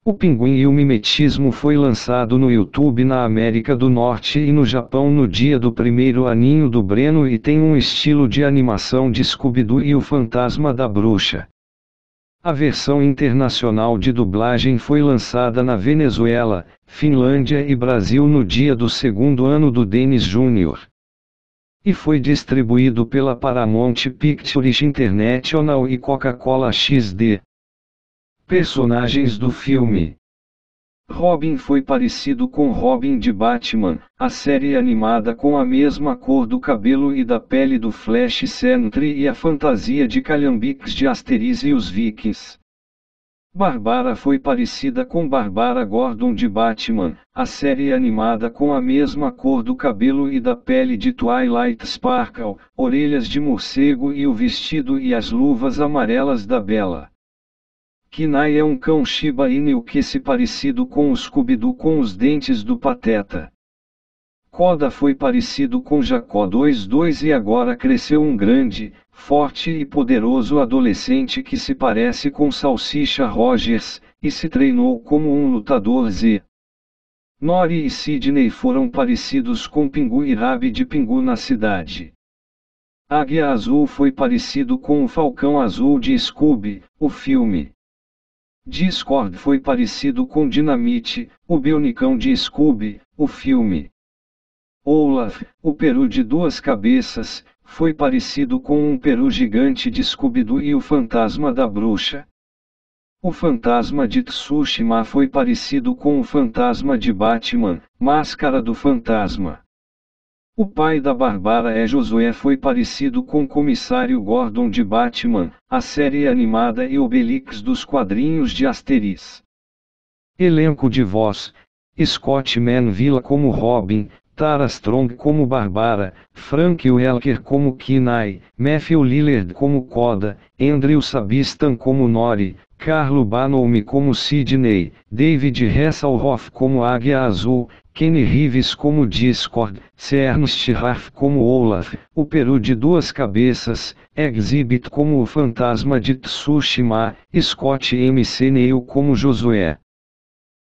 O Pinguim e o Mimetismo foi lançado no YouTube na América do Norte e no Japão no dia do primeiro aninho do Breno e tem um estilo de animação de Scooby-Doo e o Fantasma da Bruxa. A versão internacional de dublagem foi lançada na Venezuela, Finlândia e Brasil no dia do segundo ano do Dennis Jr. E foi distribuído pela Paramount Pictures International e Coca-Cola XD. Personagens do filme. Robin foi parecido com Robin de Batman, a série animada com a mesma cor do cabelo e da pele do Flash Sentry e a fantasia de calhambiques de Asterix e os Vikings. Barbara foi parecida com Barbara Gordon de Batman, a série animada com a mesma cor do cabelo e da pele de Twilight Sparkle, orelhas de morcego e o vestido e as luvas amarelas da Bella. Kinai é um cão Shiba Inu que se parecido com o Scooby-Doo com os dentes do Pateta. Koda foi parecido com Jacó 22 e agora cresceu um grande, forte e poderoso adolescente que se parece com Salsicha Rogers, e se treinou como um lutador Z. Nori e Sidney foram parecidos com Pingu e Rabi de Pingu na cidade. Águia Azul foi parecido com o Falcão Azul de Scooby, o filme. Discord foi parecido com Dinamite, o Bionicão de Scooby, o filme. Olaf, o peru de duas cabeças, foi parecido com um peru gigante de Scooby-Doo e o Fantasma da Bruxa. O Fantasma de Tsushima foi parecido com o Fantasma de Batman, Máscara do Fantasma. O pai da Barbara Josué foi parecido com o Comissário Gordon de Batman, a série animada e Obelix dos quadrinhos de Asterix. Elenco de voz: Scott Manville como Robin, Tara Strong como Barbara, Frank Welker como Kinai, Matthew Lillard como Koda, Andrew Sabistan como Nori, Carlo Banome como Sidney, David Hasselhoff como Águia Azul, Kenny Reeves como Discord, Ernst Harf como Olaf, o peru de duas cabeças, Exhibit como o Fantasma de Tsushima, Scott MC Neil como Josué.